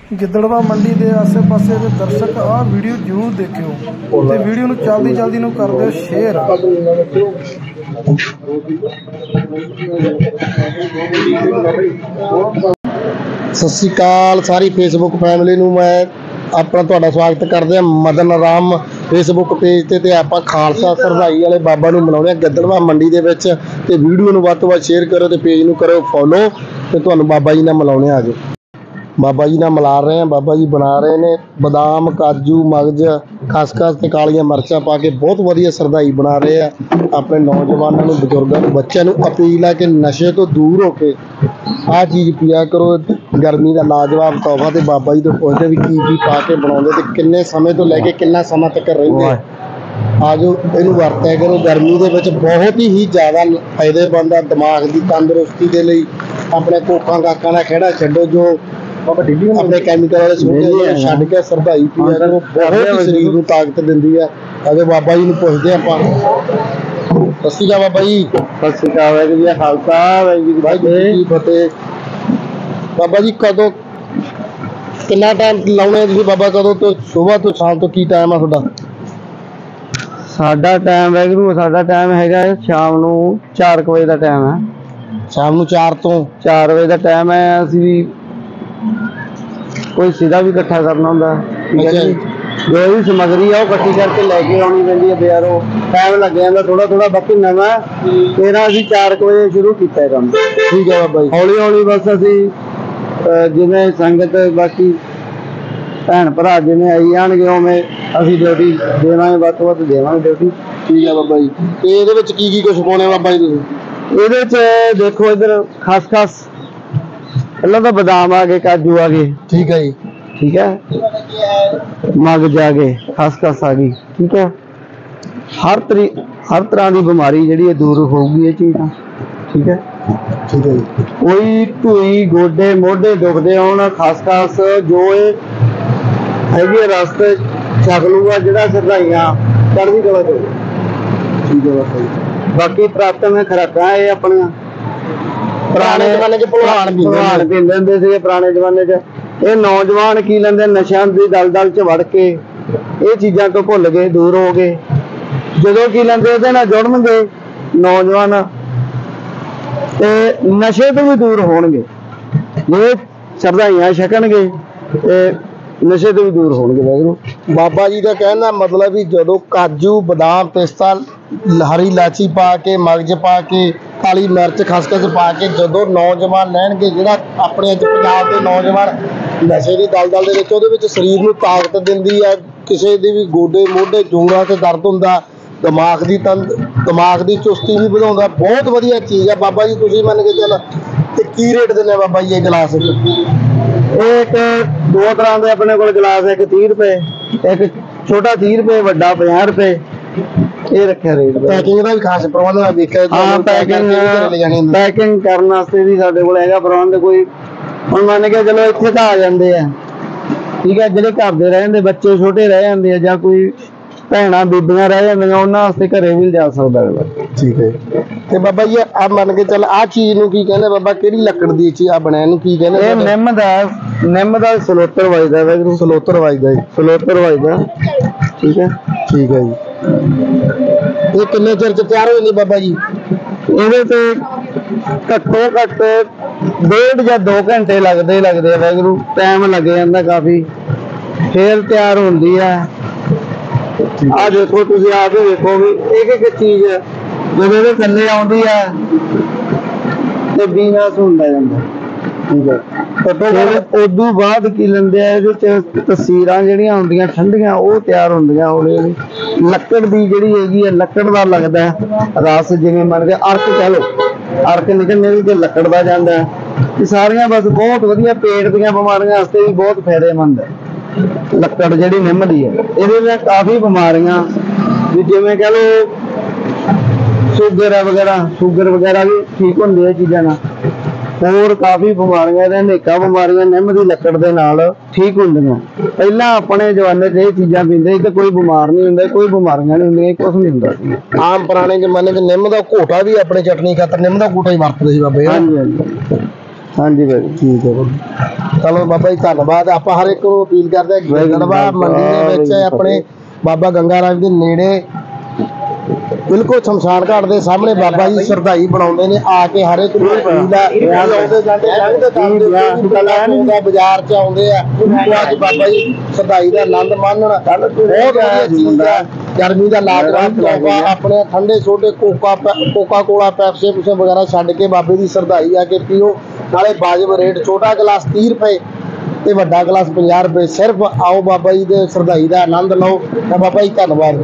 ਗਿੱਦੜਵਾ ਮੰਡੀ ਦੇ ਆਸੇ-ਪਾਸੇ ਦੇ ਦਰਸ਼ਕ ਆਹ ਵੀਡੀਓ ਜ਼ਰੂਰ ਦੇਖਿਓ ਤੇ ਵੀਡੀਓ ਨੂੰ ਜਲਦੀ ਨੂੰ ਕਰ ਦਿਓ ਸ਼ੇਅਰ। ਸਤਿ ਸ਼੍ਰੀ ਅਕਾਲ ਸਾਰੀ ਫੇਸਬੁੱਕ ਫੈਮਿਲੀ ਨੂੰ ਮੈਂ ਆਪਣਾ ਤੁਹਾਡਾ ਸਵਾਗਤ ਕਰਦੇ ਹਾਂ ਮਦਨ ਰਾਮ ਫੇਸਬੁੱਕ ਪੇਜ ਤੇ ਆਪਾਂ ਖਾਲਸਾ ਸਰਦਾਈ ਵਾਲੇ ਬਾਬਾ ਨੂੰ ਮਿਲਾਉਂਦੇ ਹਾਂ ਗਿੱਦੜਵਾ ਮੰਡੀ ਦੇ ਵਿੱਚ। ਤੇ ਵੀਡੀਓ ਨੂੰ ਵੱਧ ਤੋਂ ਵੱਧ ਸ਼ੇਅਰ ਕਰੋ ਤੇ ਪੇਜ ਨੂੰ ਕਰੋ ਫੋਲੋ ਤੇ ਤੁਹਾਨੂੰ ਬਾਬਾ ਜੀ ਨਾਲ ਮਿਲਾਉਂਦੇ ਆ। ਆਜੋ ਬਾਬਾ ਜੀ ਨਾਲ ਮਿਲਾ ਰਹੇ ਹਾਂ। ਬਾਬਾ ਜੀ ਬਣਾ ਰਹੇ ਨੇ ਬਦਾਮ ਕਾਜੂ ਮਗਜ਼ ਖਸਖਸ ਤੇ ਕਾਲੀਆਂ ਮਿਰਚਾਂ ਪਾ ਕੇ ਬਹੁਤ ਵਧੀਆ ਸਰਦਾਈ ਬਣਾ ਰਹੇ ਆ। ਆਪਣੇ ਨੌਜਵਾਨਾਂ ਨੂੰ ਬਜ਼ੁਰਗਾਂ ਨੂੰ ਬੱਚਿਆਂ ਨੂੰ ਅਪੀਲ ਹੈ ਕਿ ਨਸ਼ੇ ਤੋਂ ਦੂਰ ਹੋ ਕੇ ਆਹ ਚੀਜ਼ ਪੀਆ ਕਰੋ। ਗਰਮੀ ਦਾ ਲਾਜਵਾਬ ਤੋਹਫਾ। ਤੇ ਬਾਬਾ ਜੀ ਤੋਂ ਪੁੱਛਦੇ ਵੀ ਕੀ ਪਾ ਕੇ ਬਣਾਉਂਦੇ ਤੇ ਕਿੰਨੇ ਸਮੇਂ ਤੋਂ ਲੈ ਕੇ ਕਿੰਨਾ ਸਮਾਂ ਤੱਕ ਰਹਿੰਦੇ। ਆਜੋ ਇਹਨੂੰ ਵਰਤਿਆ ਕਰੋ। ਗਰਮੀ ਦੇ ਵਿੱਚ ਬਹੁਤ ਹੀ ਜ਼ਿਆਦਾ ਫਾਇਦੇਮੰਦ ਆ ਦਿਮਾਗ ਦੀ ਤੰਦਰੁਸਤੀ ਦੇ ਲਈ। ਆਪਣੇ ਕੋਕਾਂ ਕਾਕਾਂ ਦਾ ਖਹਿੜਾ ਛੱਡੋ ਜੋ ਆਪਣੇ ਕੈਮੀਕਲ ਵਾਲੇ ਸੋਡੇ ਛੱਡ ਕੇ ਸਰਦਾਈ ਪੀਆ ਕਰੋ। ਬਹੁਤ ਹੀ ਸਰੀਰ ਨੂੰ ਤਾਕਤ ਦਿੰਦੀ ਹੈ। ਅਜੇ ਬਾਬਾ ਜੀ ਨੂੰ ਪੁੱਛਦੇ ਆਪਾਂ। ਸਤਿ ਸ਼੍ਰੀ ਅਕਾਲ ਬਾਬਾ ਜੀ। ਸਤਿ ਸ਼੍ਰੀ ਅਕਾਲ ਵਾਹਿਗੁਰੂ ਜੀ ਖਾਲਸਾ ਵਾਹਿਗੁਰੂ ਜੀ ਫਤਿਹ। ਬਾਬਾ ਜੀ ਕਦੋਂ ਕਿੰਨਾ ਟਾਈਮ ਲਾਉਣੇ ਤੁਸੀਂ ਬਾਬਾ? ਕਦੋਂ ਤੋਂ ਸੁਬਾਹ ਤੋਂ ਸ਼ਾਮ ਤੋਂ ਕੀ ਟਾਈਮ ਆ ਤੁਹਾਡਾ? ਸਾਡਾ ਟਾਈਮ ਵਾਹਿਗੁਰੂ ਸਾਡਾ ਟਾਈਮ ਹੈਗਾ ਸ਼ਾਮ ਨੂੰ 4 ਵਜੇ ਦਾ ਟਾਈਮ ਹੈ। ਸ਼ਾਮ ਨੂੰ 4 ਤੋਂ 4 ਵਜੇ ਦਾ ਟਾਈਮ ਹੈ। ਅਸੀਂ ਕੋਈ ਸਿੱਧਾ ਵੀ ਇਕੱਠਾ ਕਰਨਾ ਹੁੰਦਾ ਜੋ ਵੀ ਸਮੱਗਰੀ ਆ ਉਹ ਇਕੱਠੀ ਕਰਕੇ ਲੈ ਕੇ ਆਉਣੀ ਪੈਂਦੀ ਹੈ ਬਾਜ਼ਾਰੋਂ। ਟਾਈਮ ਲੱਗ ਜਾਂਦਾ ਥੋੜਾ ਬਾਕੀ ਨਵਾਂ ਤੇਰਾ ਅਸੀਂ 4 ਵਜੇ ਸ਼ੁਰੂ ਕੀਤਾ ਕੰਮ। ਠੀਕ ਹੈ ਬਾਬਾ ਜੀ। ਹੌਲੀ ਬਸ ਅਸੀਂ ਜਿਵੇਂ ਸੰਗਤ ਬਾਕੀ ਭੈਣ ਭਰਾ ਜਿਵੇਂ ਆਈ ਜਾਣਗੇ ਉਵੇਂ ਅਸੀਂ ਡਿਊਟੀ ਦੇਵਾਂਗੇ, ਵੱਧ ਤੋਂ ਵੱਧ ਦੇਵਾਂਗੇ ਡਿਊਟੀ। ਠੀਕ ਹੈ ਬਾਬਾ ਜੀ। ਤੇ ਇਹਦੇ ਵਿੱਚ ਕੀ ਕੁਛ ਪਾਉਣੇ ਬਾਬਾ ਜੀ ਤੁਸੀਂ? ਇਹਦੇ ਚ ਦੇਖੋ ਇੱਧਰ ਖਸਖਸ ਪਹਿਲਾਂ ਤਾਂ ਬਦਾਮ ਆ ਗਏ, ਕਾਜੂ ਆ ਗਏ। ਠੀਕ ਹੈ ਜੀ। ਠੀਕ ਹੈ। ਮਗਜ਼ ਆ ਗਏ, ਖਸਖਸ ਆ ਗਈ। ਠੀਕ ਹੈ। ਹਰ ਤਰ੍ਹਾਂ ਦੀ ਬਿਮਾਰੀ ਜਿਹੜੀ ਹੈ ਦੂਰ ਹੋਊਗੀ ਇਹ ਚੀਜ਼ ਨਾਲ। ਠੀਕ ਹੈ। ਠੀਕ ਹੈ ਜੀ। ਕੋਈ ਢੂਈ ਗੋਡੇ ਮੋਢੇ ਦੁਖਦੇ ਹੋਣ ਖਸਖਸ ਜੋ ਇਹ ਹੈਗੀ ਰਸਤੇ ਛਕ ਲੂਗਾ ਜਿਹੜਾ ਸਰਦਾਈਆਂ ਚੜ੍ਹਦੀ ਕਲਾ ਤੋਂ। ਠੀਕ ਹੈ ਬਾਬਾ ਜੀ। ਬਾਕੀ ਪ੍ਰਾਤਨ ਖੁਰਾਕਾਂ ਇਹ ਆਪਣੀਆਂ ਪੁਰਾਣੇ ਜ਼ਮਾਨੇ ਚ ਭਲਵਾਨ ਪੀਂਦੇ ਹੁੰਦੇ ਸੀਗੇ ਪੁਰਾਣੇ ਜ਼ਮਾਨੇ ਚ। ਇਹ ਨੌਜਵਾਨ ਕੀ ਲੈਂਦੇ ਨਸ਼ਿਆਂ ਦੀ ਦਲਦਲ ਚ ਵੜ ਕੇ ਇਹ ਚੀਜ਼ਾਂ ਤੋਂ ਭੁੱਲ ਗਏ, ਦੂਰ ਹੋ ਗਏ। ਜਦੋਂ ਕੀ ਲੈਂਦੇ ਇਹਦੇ ਨਾਲ ਜੁੜਨਗੇ ਨੌਜਵਾਨ ਤੇ ਨਸ਼ੇ ਤੋਂ ਵੀ ਦੂਰ ਹੋਣਗੇ। ਜੇ ਸਰਦਾਈਆਂ ਛਕਣਗੇ ਤੇ ਨਸ਼ੇ ਤੋਂ ਵੀ ਦੂਰ ਹੋਣਗੇ। ਵਾਹਿਗੁਰੂ ਬਾਬਾ ਜੀ ਦਾ ਕਹਿਣ ਦਾ ਮਤਲਬ ਵੀ ਜਦੋਂ ਕਾਜੂ ਬਦਾਮ ਪਿਸਤਾ ਹਰੀ ਇਲਾਚੀ ਪਾ ਕੇ ਮਗਜ਼ ਪਾ ਕੇ ਕਾਲੀ ਮਿਰਚ ਖਸਖਸ ਪਾ ਕੇ ਜਦੋਂ ਨੌਜਵਾਨ ਲੈਣਗੇ, ਜਿਹੜਾ ਆਪਣੇ ਅੱਜ ਪੰਜਾਬ ਦੇ ਨੌਜਵਾਨ ਨਸ਼ੇ ਦੀ ਦਲਦਲ ਦੇ ਵਿੱਚ ਉਹਦੇ ਵਿੱਚ ਸਰੀਰ ਨੂੰ ਤਾਕਤ ਦਿੰਦੀ ਹੈ। ਕਿਸੇ ਦੀ ਵੀ ਗੋਡੇ ਮੋਢੇ ਜੋੜਾਂ ਤੇ ਦਰਦ ਹੁੰਦਾ, ਦਿਮਾਗ ਦੀ ਚੁਸਤੀ ਵੀ ਵਧਾਉਂਦਾ। ਬਹੁਤ ਵਧੀਆ ਚੀਜ਼ ਹੈ ਬਾਬਾ ਜੀ। ਤੁਸੀਂ ਮੰਨ ਕੇ ਚੱਲ ਤੇ ਕੀ ਰੇਟ ਦਿੰਦੇ ਬਾਬਾ ਜੀ ਇਹ ਗਲਾਸ? ਇਹ ਇੱਕ ਦੋ ਤਰ੍ਹਾਂ ਦੇ ਆਪਣੇ ਕੋਲ ਗਲਾਸ, ਇੱਕ 30 ਰੁਪਏ, ਇੱਕ ਛੋਟਾ 30 ਰੁਪਏ, ਵੱਡਾ 50 ਰੁਪਏ ਇਹ ਰੱਖਿਆ ਰੇਟ। ਪੈਕਿੰਗ ਦਾ ਵੀ ਖਾਸ ਪ੍ਰਬੰਧ ਹੈ ਦੇਖਿਆ? ਹਾਂ, ਪੈਕਿੰਗ ਕਰਨ ਵਾਸਤੇ ਵੀ ਸਾਡੇ ਕੋਲ ਹੈਗਾ ਪ੍ਰਬੰਧ। ਕੋਈ ਹੁਣ ਮੰਨ ਕੇ ਚਲੋ ਇੱਥੇ ਤਾਂ ਆ ਜਾਂਦੇ ਆ, ਠੀਕ ਹੈ, ਜਿਹੜੇ ਘਰ ਦੇ ਰਹਿ ਜਾਂਦੇ ਬੱਚੇ ਛੋਟੇ ਰਹਿ ਜਾਂਦੇ ਆ ਜਾਂ ਕੋਈ ਭੈਣਾਂ ਬੀਬੀਆਂ ਰਹਿ ਜਾਂਦੀਆਂ ਉਹਨਾਂ ਵਾਸਤੇ ਘਰੇ ਵੀ ਲਿਜਾ ਸਕਦਾ। ਠੀਕ ਹੈ। ਤੇ ਬਾਬਾ ਜੀ ਆ ਮੰਨ ਕੇ ਚੱਲ ਆਹ ਚੀਜ਼ ਨੂੰ ਕੀ ਕਹਿੰਦੇ ਬਾਬਾ? ਕਿਹੜੀ ਲੱਕੜ ਦੀ ਚੀਜ਼ ਆ ਬਣਿਆ ਇਹਨੂੰ ਕੀ ਕਹਿੰਦੇ? ਇਹ ਨਿੰਮ ਦਾ ਸਲੋਤਰ ਵੱਜਦਾ ਵਾਹਿਗੁਰੂ। ਸਲੋਤਰ ਵੱਜਦਾ ਜੀ। ਸਲੋਤਰ ਵੱਜਦਾ। ਠੀਕ ਹੈ। ਠੀਕ ਹੈ ਜੀ। ਇਹ ਕਿੰਨੇ ਚਿਰ ਚ ਤਿਆਰ ਹੋ ਜਾਂਦੀ ਬਾਬਾ ਜੀ? ਇਹਦੇ ਤੇ ਘੱਟੋ ਘੱਟ 1.5 ਜਾਂ 2 ਘੰਟੇ ਲੱਗਦੇ ਆ ਵਾਹਿਗੁਰੂ। ਟਾਈਮ ਲੱਗ ਜਾਂਦਾ ਕਾਫੀ, ਫੇਰ ਤਿਆਰ ਹੁੰਦੀ ਹੈ। ਆਹ ਦੇਖੋ ਤੁਸੀਂ ਆ ਕੇ ਦੇਖੋ ਵੀ ਇੱਕ ਚੀਜ਼ ਜਦੋਂ ਇਹਦੇ ਥੱਲੇ ਆਉਂਦੀ ਹੈ ਤੇ ਬੀਨਾਸ ਹੁੰਦਾ ਜਾਂਦਾ। ਠੀਕ ਹੈ। ਉਦੋਂ ਬਾਅਦ ਕੀ ਲੈਂਦੇ ਆ ਇਹਦੇ ਚ ਤਸਵੀਰਾਂ ਜਿਹੜੀਆਂ ਹੁੰਦੀਆਂ ਠੰਡੀਆਂ ਉਹ ਤਿਆਰ ਹੁੰਦੀਆਂ। ਹੌਲੀ ਲੱਕੜ ਦੀ ਜਿਹੜੀ ਹੈਗੀ ਹੈ ਲੱਕੜ ਦਾ ਲੱਗਦਾ ਰਸ, ਜਿਵੇਂ ਮੰਨ ਕੇ ਅਰਕ ਕਹਿ ਲਓ, ਅਰਕ ਨਿਕਲਣੇ ਤੇ ਲੱਕੜ ਦਾ ਜਾਂਦਾ। ਇਹ ਸਾਰੀਆਂ ਬਸ ਬਹੁਤ ਵਧੀਆ ਪੇਟ ਦੀਆਂ ਬਿਮਾਰੀਆਂ ਵਾਸਤੇ ਵੀ ਬਹੁਤ ਫਾਇਦੇਮੰਦ ਹੈ ਲੱਕੜ ਜਿਹੜੀ ਨਿੰਮ ਦੀ ਹੈ। ਇਹਦੇ ਨਾਲ ਕਾਫੀ ਬਿਮਾਰੀਆਂ ਵੀ ਜਿਵੇਂ ਕਹਿ ਲਓ ਸ਼ੂਗਰ ਵਗੈਰਾ ਵੀ ਠੀਕ ਹੁੰਦੀ ਹੈ ਚੀਜ਼ਾਂ ਨਾਲ। ਹੋਰ ਕਾਫੀ ਬਿਮਾਰੀਆਂ ਨੇ, ਅਨੇਕਾਂ ਬਿਮਾਰੀਆਂ ਨਿੰਮ ਦੀ ਲੱਕੜ ਦੇ ਨਾਲ ਠੀਕ ਹੁੰਦੀਆਂ। ਪਹਿਲਾਂ ਆਪਣੇ ਜਮਾਨੇ 'ਚ ਇਹ ਚੀਜ਼ਾਂ ਪੀਂਦੇ ਤੇ ਕੋਈ ਬਿਮਾਰ ਨਹੀਂ ਹੁੰਦਾ, ਕੋਈ ਬਿਮਾਰੀਆਂ ਨਹੀਂ ਹੁੰਦੀਆਂ, ਕੁਛ ਨਹੀਂ ਹੁੰਦਾ ਸੀ। ਆਮ ਪੁਰਾਣੇ ਜ਼ਮਾਨੇ 'ਚ ਨਿੰਮ ਦਾ ਘੋਟਾ ਵੀ ਆਪਣੇ ਚਟਨੀ ਖਾਤਰ ਨਿੰਮ ਦਾ ਘੋਟਾ ਹੀ ਵਰਤਦੇ ਸੀ ਬਾਬੇ। ਹਾਂਜੀ। ਹਾਂਜੀ ਭਾਈ ਠੀਕ ਹੈ ਬਾਬਾ। ਚਲੋ ਬਾਬਾ ਜੀ ਧੰਨਵਾਦ। ਆਪਾਂ ਹਰ ਇੱਕ ਨੂੰ ਅਪੀਲ ਕਰਦੇ ਹਾਂ ਗਿੱਦੜਬਾਹਾ ਮੰਡੀ ਦੇ ਵਿੱਚ ਆਪਣੇ ਬਾਬਾ ਗੰਗਾ ਰਾਮ ਦੇ ਨੇੜੇ ਬਿਲਕੁਲ ਸ਼ਮਸ਼ਾਨ ਘਾਟ ਦੇ ਸਾਹਮਣੇ ਬਾਬਾ ਜੀ ਸ਼ਰਧਾਈ ਬਣਾਉਂਦੇ ਨੇ। ਆ ਕੇ ਹਰ ਇੱਕ ਨੂੰ ਅਪੀਲ ਹੈ, ਆਉਂਦੇ ਜਾਂਦੇ ਲੰਘਦੇ ਕਰਦੇ ਬਾਜ਼ਾਰ ਚ ਆਉਂਦੇ ਆ, ਉਹ ਅੱਜ ਬਾਬਾ ਜੀ ਸ਼ਰਧਾਈ ਦਾ ਆਨੰਦ ਮਾਣਨ। ਬਹੁਤ ਵਧੀਆ ਚੀਜ਼ ਹੈ, ਗਰਮੀ ਦਾ ਲਾਜਵਾਬ ਤੋਹਫਾ। ਆਪਣੇ ਠੰਡੇ ਸੋਡੇ ਕੋਕਾ ਕੋਲਾ ਪੈਪਸੀ ਪੂਸੇ ਵਗੈਰਾ ਛੱਡ ਕੇ ਬਾਬੇ ਦੀ ਸ਼ਰਧਾਈ ਆ ਕੇ ਪੀਓ। ਨਾਲੇ ਵਾਜਬ ਰੇਟ, ਛੋਟਾ ਗਲਾਸ 30 ਰੁਪਏ ਤੇ ਵੱਡਾ ਗਲਾਸ 50 ਰੁਪਏ। ਸਿਰਫ ਆਓ ਬਾਬਾ ਜੀ ਦੇ ਸ਼ਰਧਾਈ ਦਾ ਆਨੰਦ ਲਓ। ਤਾਂ ਬਾਬਾ ਜੀ ਧੰਨਵਾਦ।